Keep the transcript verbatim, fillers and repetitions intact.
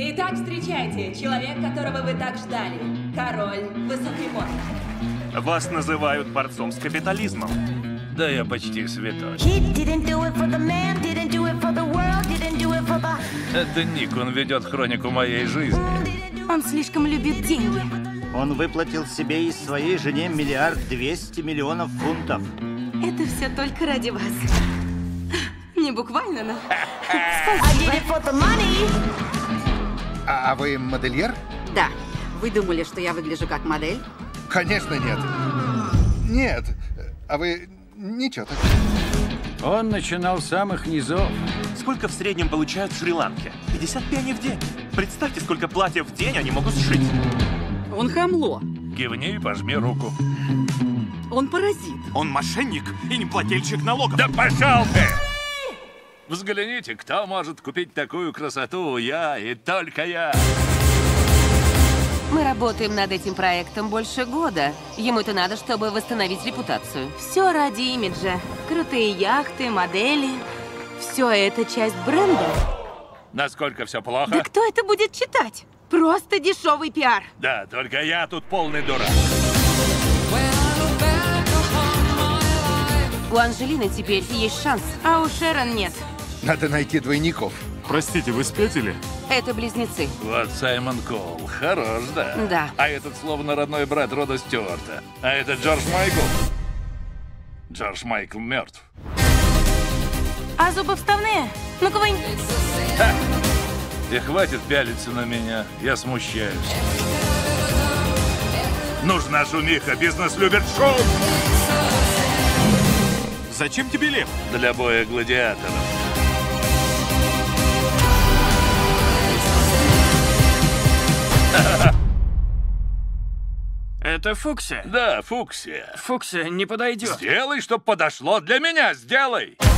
Итак, встречайте, человек, которого вы так ждали. Король высокой моды. Вас называют борцом с капитализмом. Да я почти святой. Это Ник, он ведет хронику моей жизни. Он слишком любит деньги. Он выплатил себе и своей жене миллиард двести миллионов фунтов. Это все только ради вас. Не буквально, но... Спасибо. А вы модельер? Да. Вы думали, что я выгляжу как модель? Конечно, нет. Нет. А вы... Ничего так. Он начинал с самых низов. Сколько в среднем получают в Шри-Ланке? пятьдесят пенни в день. Представьте, сколько платьев в день они могут сшить. Он хамло. Кивни и пожми руку. Он паразит. Он мошенник и неплательщик налогов. Да пошел ты! Взгляните, кто может купить такую красоту? Я и только я. Мы работаем над этим проектом больше года. Ему-то надо, чтобы восстановить репутацию. Все ради имиджа. Крутые яхты, модели. Все это часть бренда. Насколько все плохо? Да кто это будет читать? Просто дешевый пиар. Да, только я тут полный дурак. У Анжелины теперь есть шанс. А у Шерон нет. Надо найти двойников. Простите, вы спятили? Это близнецы. Вот Саймон Коул. Хорош, да? Да. А этот словно родной брат Рода Стюарта. А это Джордж Майкл. Джордж Майкл мертв. А зубы вставные? Ну-ка, вынь. Ха! И хватит пялиться на меня. Я смущаюсь. Нужна шумиха. Бизнес любит шум. Зачем тебе лев? Для боя гладиаторов. Это Фуксия? Да, Фуксия. Фуксия не подойдет. Сделай, чтоб подошло для меня. Сделай.